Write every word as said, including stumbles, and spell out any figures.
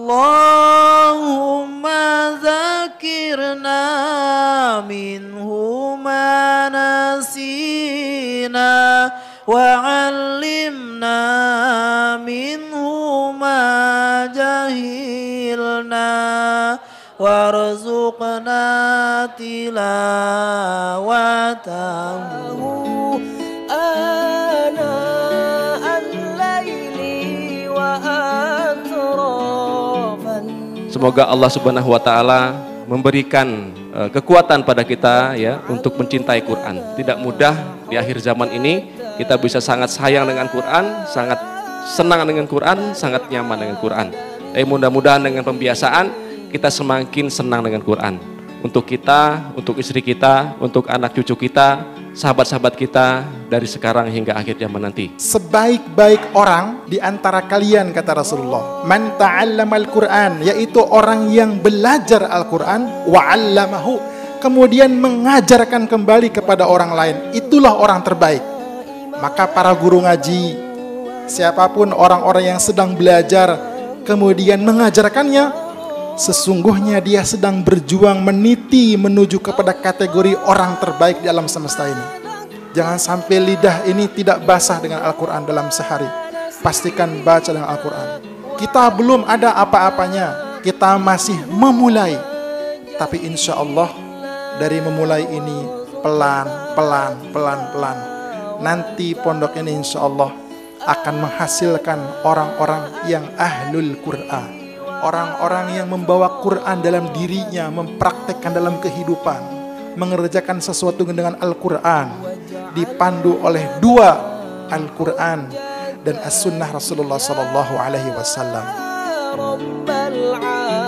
Allahumma dzakirna minhu ma nasina wa 'allimna minhu ma jahilna warzuqna tilawatahu ana al-laili wa atrafan. Semoga Allah Subhanahu wa taala memberikan uh, kekuatan pada kita ya untuk mencintai Quran. Tidak mudah di akhir zaman ini kita bisa sangat sayang dengan Quran, sangat senang dengan Quran, sangat nyaman dengan Quran. Tapi mudah-mudahan dengan pembiasaan kita semakin senang dengan Quran. Untuk kita, untuk istri kita, untuk anak cucu kita, sahabat-sahabat kita dari sekarang hingga akhir zaman nanti. Sebaik-baik orang di antara kalian, kata Rasulullah, man ta'allamal Qur'an, yaitu orang yang belajar Al-Quran, wa'allamahu, kemudian mengajarkan kembali kepada orang lain, itulah orang terbaik. Maka para guru ngaji, siapapun orang-orang yang sedang belajar kemudian mengajarkannya, sesungguhnya dia sedang berjuang meniti menuju kepada kategori orang terbaik di alam semesta ini. Jangan sampai lidah ini tidak basah dengan Al-Quran dalam sehari. Pastikan baca dengan Al-Quran. Kita belum ada apa-apanya, kita masih memulai. Tapi insya Allah dari memulai ini pelan, pelan, pelan, pelan, nanti pondok ini insya Allah akan menghasilkan orang-orang yang ahlul Quran. Orang-orang yang membawa Quran dalam dirinya, mempraktekkan dalam kehidupan, mengerjakan sesuatu dengan Al-Quran, dipandu oleh dua, Al-Quran dan As-Sunnah Rasulullah Sallallahu Alaihi Wasallam.